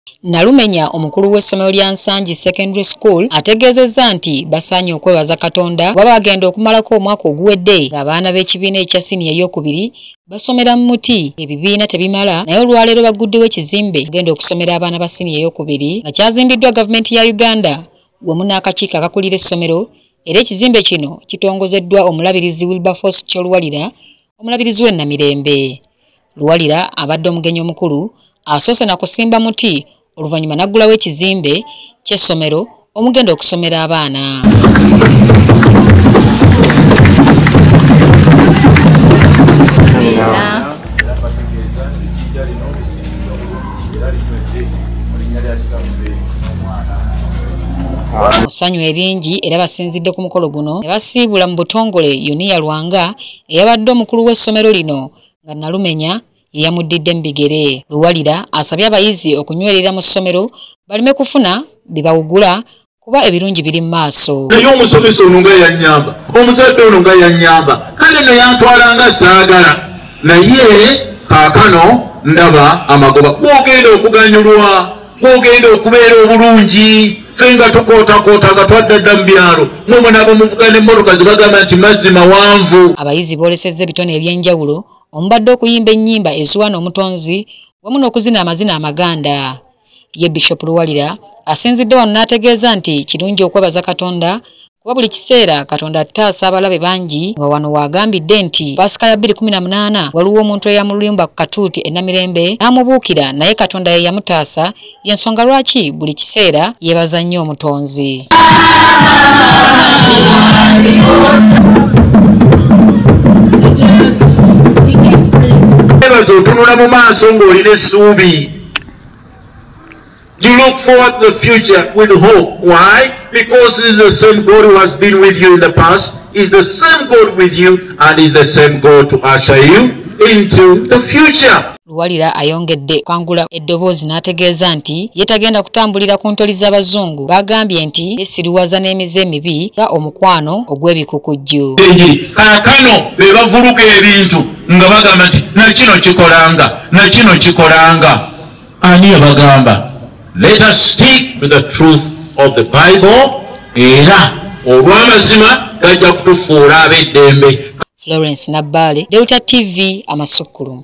Nalumenya omukulu w'essomero lya Nsangi Secondary School ategeezezza nti basaanye okwebaza Katonda baba bagenda okumalako omwaka oguwedde ng'abaana b'ekibiina ekya siniya ey'okubiri basomera mu muti. Ebibiina tebimala naye olwaleero baguddewo ekizimbe agenda okusomera abaana ba siniya ey'okubiri nga kyazimbiddwa gavumenti ya Uganda wamu n'akakiiko akakulira essomero, era ekizimbe kino kitongozeddwa omulabirizi Wilberforce Luwalira, omulabirizi w'e Namirembe. Luwalira abadde omugenyi omukulu asoose na kusimba muti oluvannyuma n'aggulawo ekizimbe ky'essomero omugenda okusomera abaana. Osanyu eringi era basinzidde ku mukolo guno ne basiibula mu butongole Yunia Lwanga eyabadde omukulu w'essomero lino nga Nalumenya yeyamuddidde mu bigere. Luwalira asabye abayizi okunywerera mu ssomero baleme kufuna bibawugula kuba ebirungi biri mu maaso. Naye omusomesa ono nga yannyamba, omuzadde ono nga yannyamba, kale ne yantwalanga saagala, naye kaakano ndaba amagoba gwogenda okuganyulwa, gwogenda okubeera obulungi, ffe nga tukootakoota nga twaddadda mu byalo mwe nabo muvuga n'emmotoka zibagamba nti mazzi mawanvu. Abayizi boolesezza ebitone eby'enjawulo omubadde okuyimba ennyimba eziwaana omutonzi wamu n'okuzina amazina amaganda. Ye Bishop Luwalira asinzidde wano n'ategeeza nti kirungi okwebaza Katonda kuba buli kiseera Katonda ataasa abalabe bangi, nga wano waagambidde nti Pasika ya 2018 waliwo omuntu eyamulumba ku katuuti e Namirembe n'amubuukira naye Katonda ye yamutaasa, y'ensonga lwaki buli kiseera yeebaza nnyo omutonzi. Otunula mu maaso ng'olina essuubi. You look forward to the future with hope. Why? Because it is the same God who has been with you in the past, is the same God with you, and is the same God to usher you into the future. Luwalira ayongedde kwangula eddoboozi n'ategeeza nti ye tagenda kutambulira ku ntoli z'abazungu. Bagambye nti yesiruwaza n'emize emibi nga omukwano ogw'ebikukujju. Kaakano be bavuluga ebintu nga bagamba nti na kino kikolanga. Ani yabagamba? Let us stick to the truth of the Bible. Era olw'amazima gajja kutufuula ab'eddembe. Florence Nabbale, Delta TV, Amasukuru.